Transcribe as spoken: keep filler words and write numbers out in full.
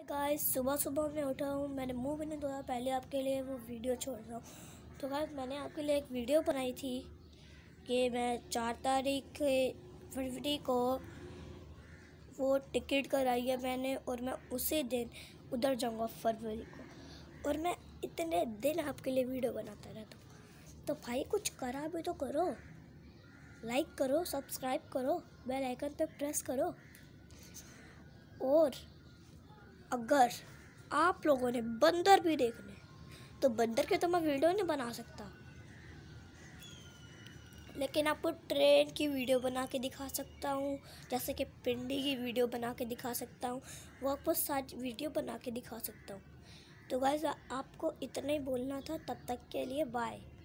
Guys सुबह सुबह मैं उठा हूँ। मैंने मुंह भी नहीं धोया, पहले आपके लिए वो वीडियो छोड़ रहा हूँ। तो गाइस मैंने आपके लिए एक वीडियो बनाई थी कि मैं चार तारीख फरवरी को वो टिकट कराई है मैंने, और मैं उसी दिन उधर जाऊँगा फरवरी को। और मैं इतने दिन आपके लिए वीडियो बनाता रहता हूँ, तो भाई कुछ करा भी तो करो, लाइक करो, सब्सक्राइब करो, बेल आइकन पे प्रेस करो। और अगर आप लोगों ने बंदर भी देखने, तो बंदर के तो मैं वीडियो नहीं बना सकता, लेकिन आपको ट्रेन की वीडियो बना के दिखा सकता हूँ, जैसे कि पिंडी की वीडियो बना के दिखा सकता हूँ, वो आपको सारी वीडियो बना के दिखा सकता हूँ। तो गाइस आपको इतना ही बोलना था। तब तक के लिए बाय।